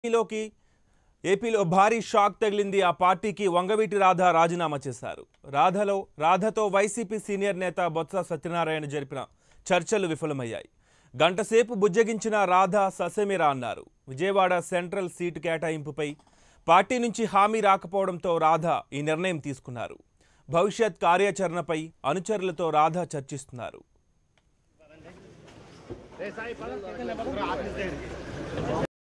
ఏపీలో భారీ షాక్ తగిలింది. ఆ పార్టీకి వంగవీటి రాధ రాజీనామా చేశారు. రాధతో వైసీపీ సీనియర్ నేత బొత్స సత్యనారాయణ జరిపిన చర్చలు విఫలమయ్యాయి. గంటసేపు బుజ్జగించిన రాధ ససేమిరా అన్నారు. విజయవాడ సెంట్రల్ సీటు కేటాయింపుపై పార్టీ నుంచి హామీ రాకపోవడంతో రాధ ఈ నిర్ణయం తీసుకున్నారు. భవిష్యత్ కార్యాచరణపై అనుచరులతో రాధ చర్చిస్తున్నారు.